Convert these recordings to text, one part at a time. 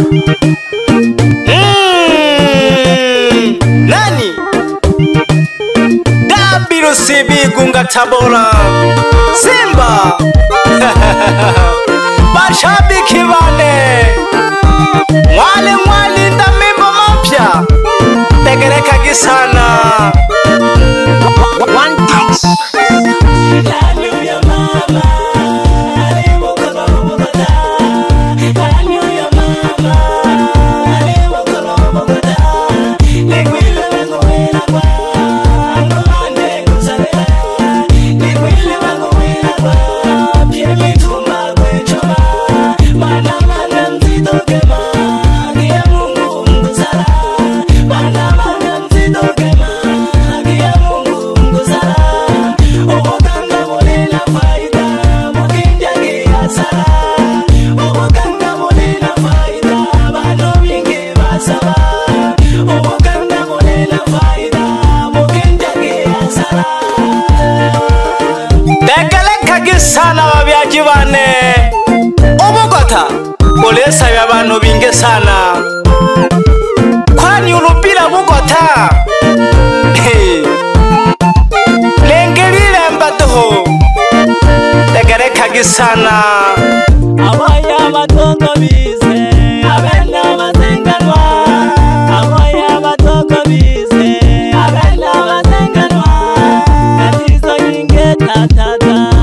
Nani? WCB Gunga Tabora Simba Mashabiki bane Mwali ndamimbo mapya Tegereka gisana One touch Hallelujah mama sana babyaji bane Ubugota Olesa y'abantu binge sana Kwani urupira Bugota Lengelile mbatoho Tegereka gisana Abaya batoko bize Abena bazenganwa Abaya batoko bize Abena bazenganwa Katizo nyinge tatata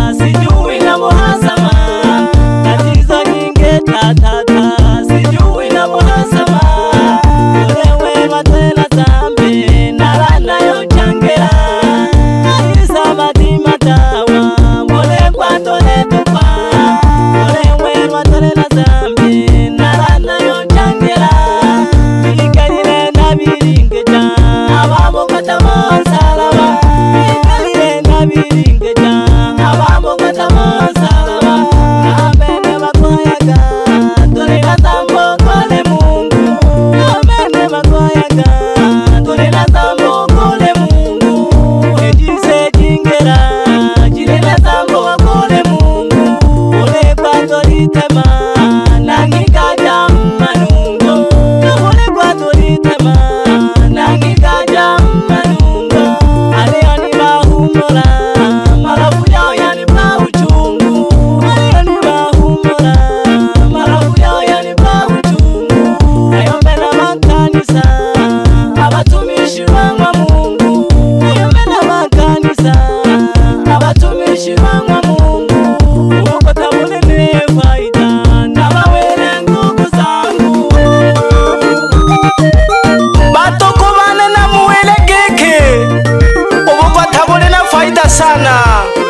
sana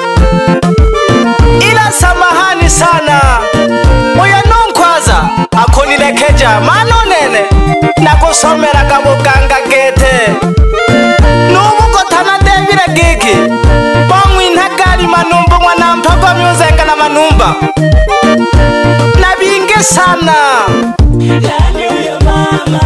ila samahani sana Oya nonkwaza akonilekeja manonene nakusomera kabuganga gete Nubugota na Debire giki Bamwi ntagari manumba mwana mpago myuzenga na manumba Nabinge sana Hallelujah mama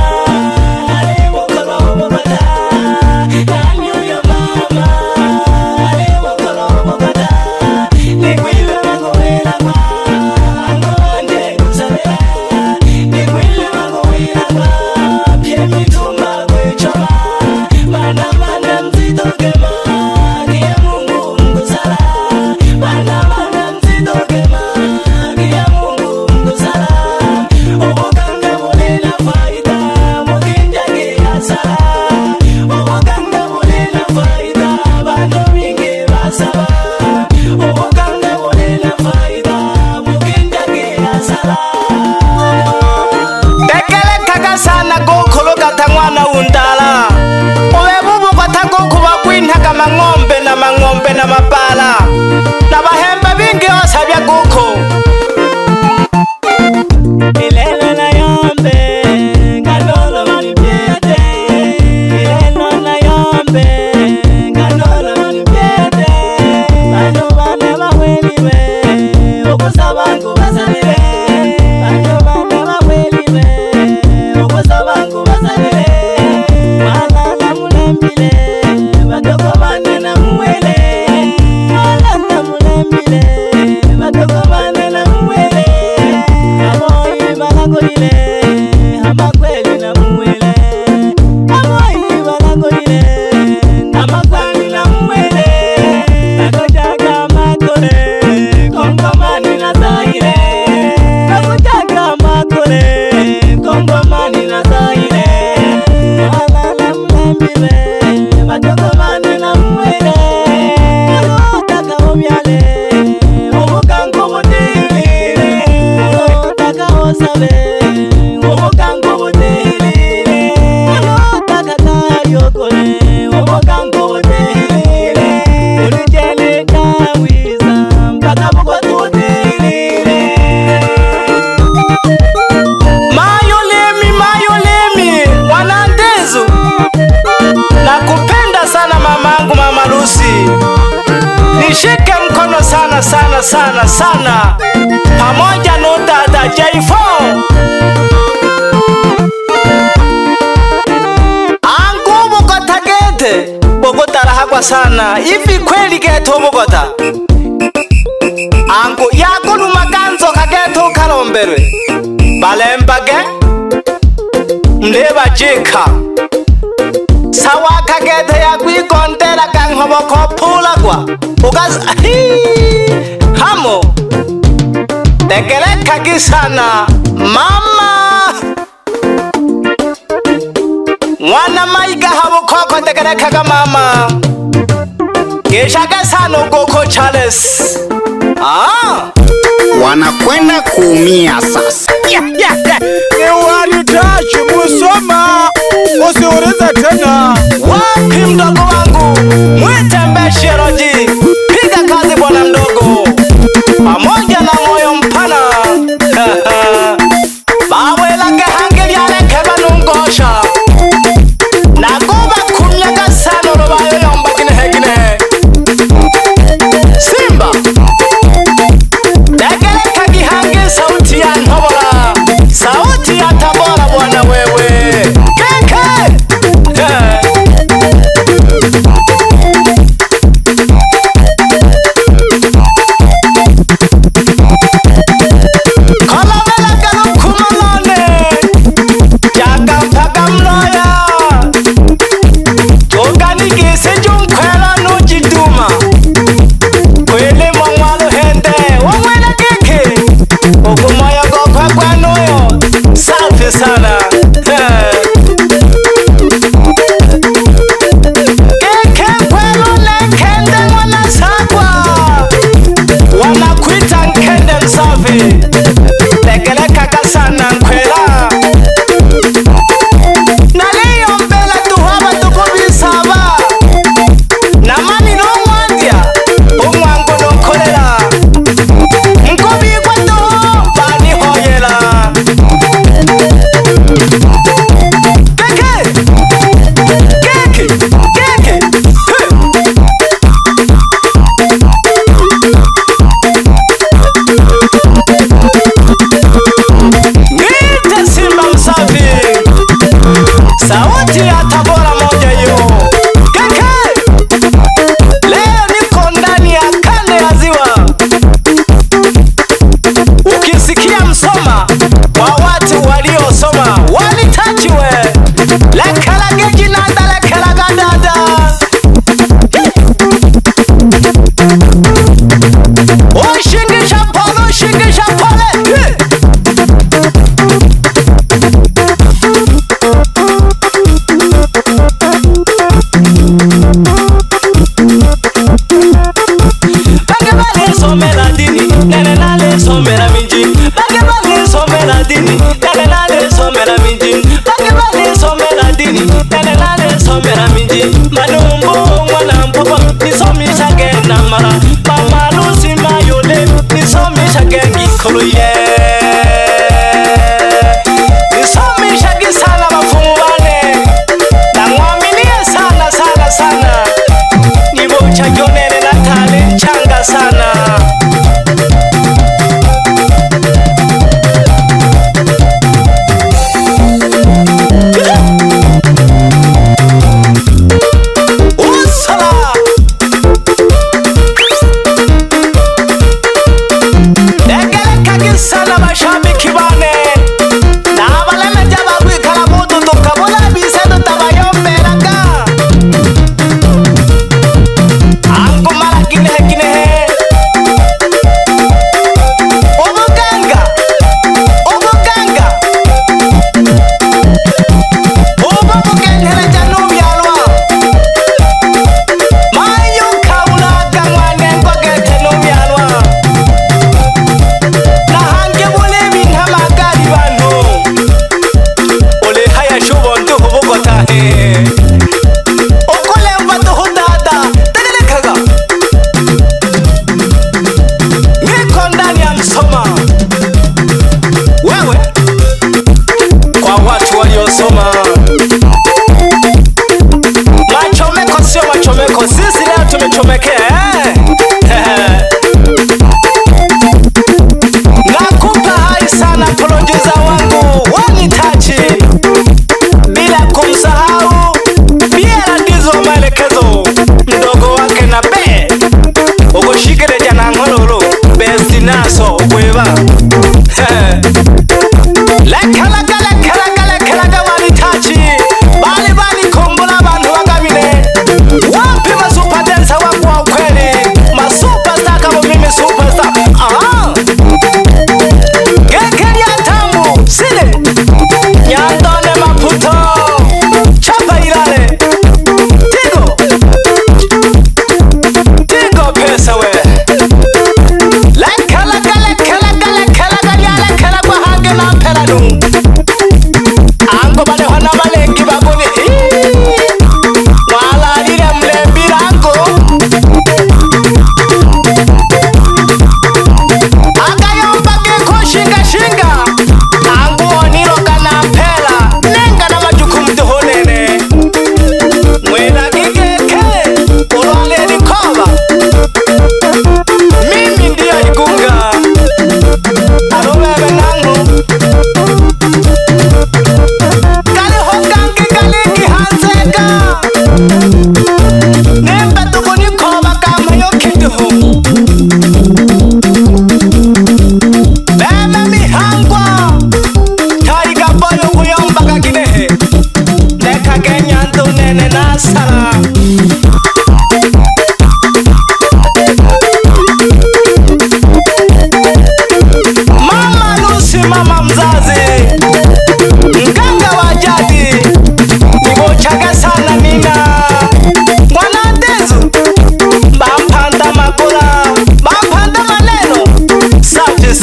Mangombe na mapala na bahemba bingi osabya guko Ilelo na yombe ngalolo manipiete Ilelo na yombe ngalolo manipiete Bano bane bahweliwe okusabangu basalire Bano bane bahweliwe okusabangu basalire Mala na mulembile badoko bane na muwele Mala na mulembile badoko bane na muwele Aboyi balakolile pamoja na dada J4 angu Bogota gete. Bogota rahagwa sana hivi kweli geto Bogota angu yako lumaganzo kageto kalomberwe balembage mleba jika sawa kagete ya kwigondera kankoboko pulagwa ugaza hamo tegeleka gisana mama mwana maiga habukoko tegeleka mama geshaga sana ugoko Charles wanakwenda kuumia sasa. Wanitashi musoma usiulize tena. Wapi mdogo wangu mwite Mbeshi Roji, piga kazi bwana mdogo pamoja na moyo mpana bawe lake hangeli aleke banungosha nagoba kumyaga sana robayo yomba gine Simba tegeleka gihange sauti ya ntobora, sauti ya Tabora bwana wewe keke kolovela galo kumalone jaga mpaga mloya toganigise junkwela nujiduma kwele mwangwalo hende wangwela keke ukumoya gokwa kwanoyo safi sana keke kwelo lekende mwana sakwa wanakuita nkende msafi tegeleka kasana nkwela naliyo mbela tuhaba tukubisaba namani nomwandia umwangu nokorera nkubigwa tuho banihoyera keke keke keke Ngite Simba msafi, sauti ya Tabora moja yo keke. Leo niko ndani ya kanda ya ziwa, ukisikia Msoma kwa watu waliosoma walitachiwe lekela gejinanda lekela gadada ushingisha polo ushingisha pole Bage bale somera dini, nene nale somera minji. Bage bale somera dini, nene nale somera minji. Bage bale somera dini, nene nale somera minji. Manumbu mwana mpopo, nisomisha gena mara. Mama lusi mayole, nisomisha gengi koluye. Nisomisha gisana mafumwane, na mwaminie sana sana sana. Nibo chanyonene na tale changa sana. Usala tegeleka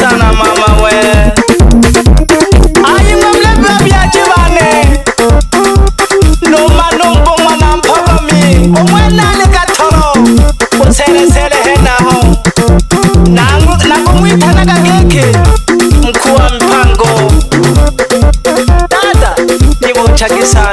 sana mama we. Ayi mamlebe byachibane. No manumbo mwana mpolomi. Omwana le katoro. Usele sele hena ho. Nangu mwitana kageke. Mkuu wa mpango. Dada nibo chakisa.